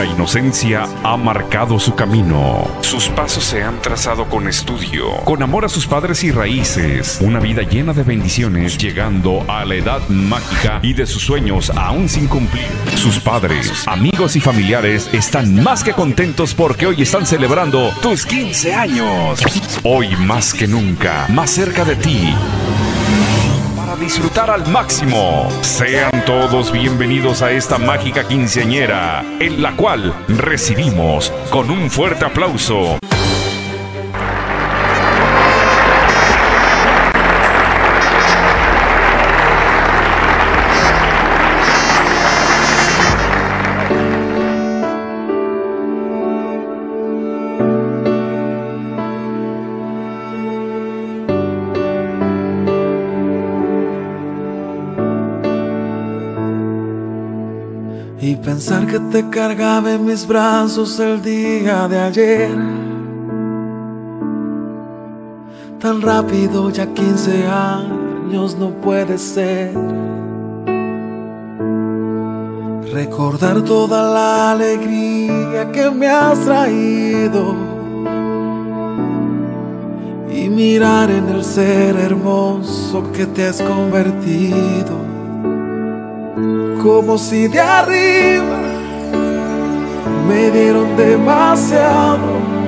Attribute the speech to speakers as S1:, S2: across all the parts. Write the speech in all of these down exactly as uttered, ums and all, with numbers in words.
S1: La inocencia ha marcado su camino. Sus pasos se han trazado con estudio, con amor a sus padres y raíces. Una vida llena de bendiciones, llegando a la edad mágica y de sus sueños aún sin cumplir. Sus padres, amigos y familiares están más que contentos porque hoy están celebrando tus quince años. Hoy más que nunca, más cerca de ti, disfrutar al máximo. Sean todos bienvenidos a esta mágica quinceañera, en la cual recibimos con un fuerte aplauso
S2: y pensar que te cargaba en mis brazos el día de ayer. Tan rápido, ya quince años no puede ser. Recordar toda la alegría que me has traído y mirar en el ser hermoso que te has convertido. Como si de arriba me dieron demasiado,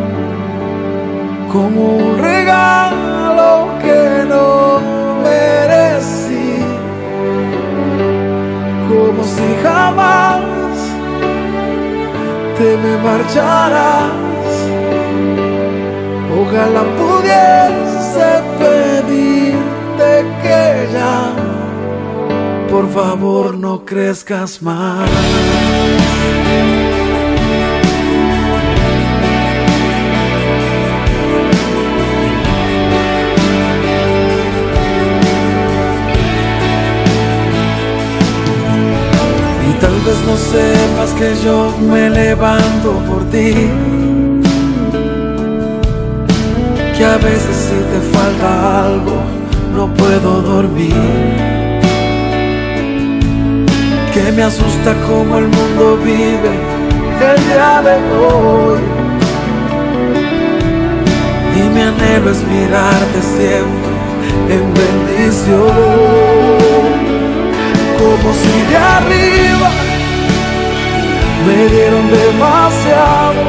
S2: como un regalo que no merecí, como si jamás te me marcharas. Ojalá pudiese pedirte que ya, por favor, no crezcas más. Y tal vez no sepas que yo me levanto por ti, que a veces si te falta algo no puedo dormir, que me asusta cómo el mundo vive el día de hoy, y mi anhelo es mirarte siempre en bendición, como si de arriba me dieron demasiado,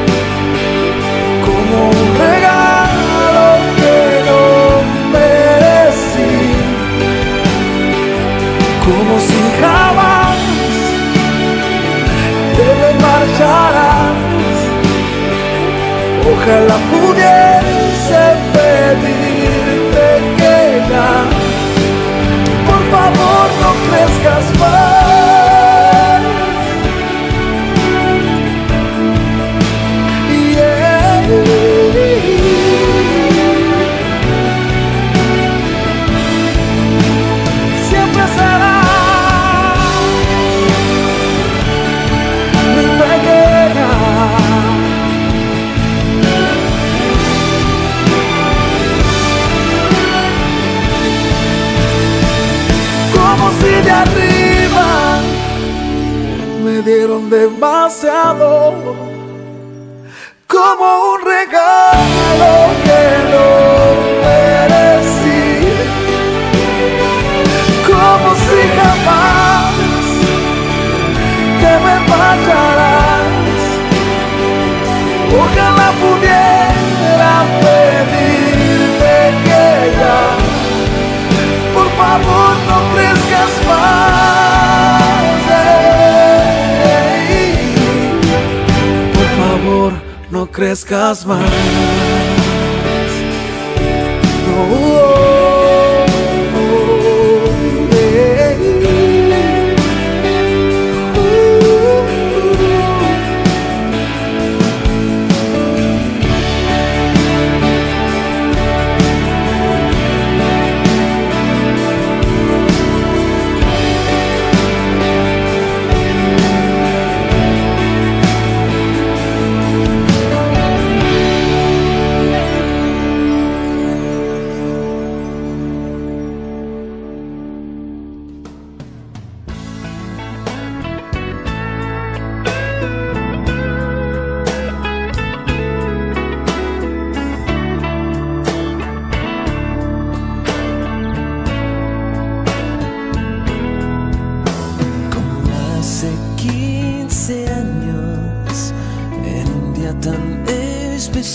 S2: como un regalo que no merecí, como si jamás te me marcharás. Ojalá pudiese pedirte que ya, por favor, no crezcas más. Yeah. Siempre será mi pequeña, como si de arriba me dieron demasiado, como un regalo que no merecí, como si jamás te me fallarás. Ojalá pudiera pedirte que ya, por favor, no crezcas más. Hey. Por favor, no crezcas más. No.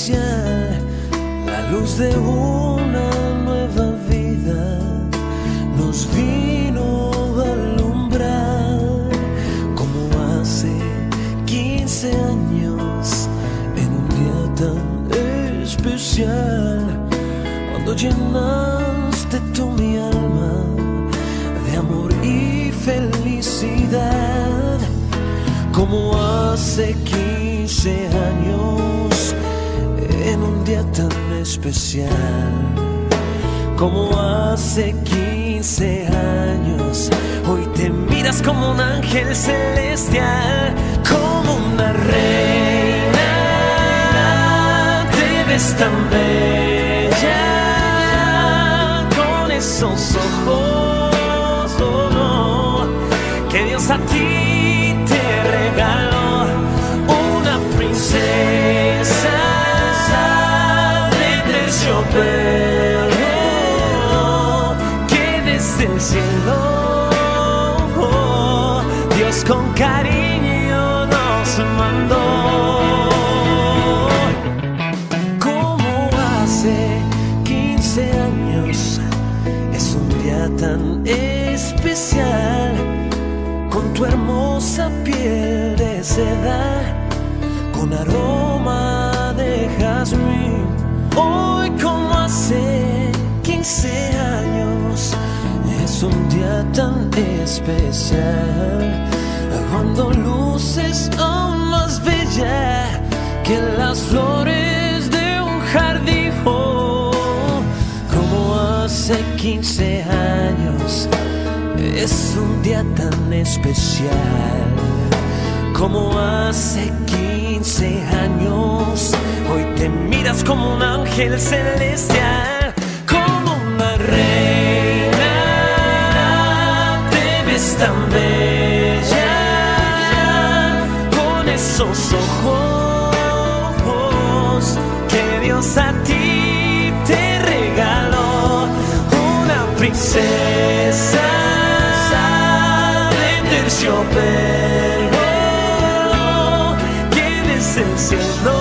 S2: especial, la luz de una nueva vida nos vino a alumbrar, como hace quince años, en un día tan especial, cuando llenaste tú mi alma de amor y felicidad, como hace quince años, en un día tan especial, como hace quince años, hoy te miras como un ángel celestial, como una reina, te ves tan bella, con esos ojos, oh no, que Dios a ti te regaló, una princesa de terciopelo, que desde el cielo Dios con cariño nos mandó. Como hace quince años, es un día tan especial, con tu hermosa piel de seda, con aroma de jazmín. Hoy como hace quince años, es un día tan especial, cuando luces aún más bella que las flores de un jardín. Oh, como hace quince años, es un día tan especial, como hace quince años, hoy te miras como un ángel celestial, como una reina, te ves tan bella, con esos ojos que Dios a ti te regaló, una princesa terciopelo, que desde el cielo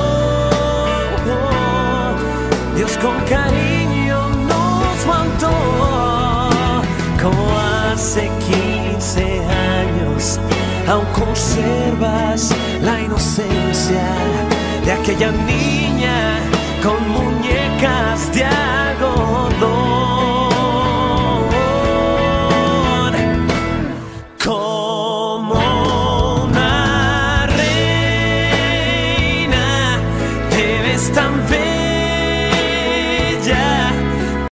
S2: Dios con cariño nos mandó, como hace quince años, aún conservas la inocencia de aquella niña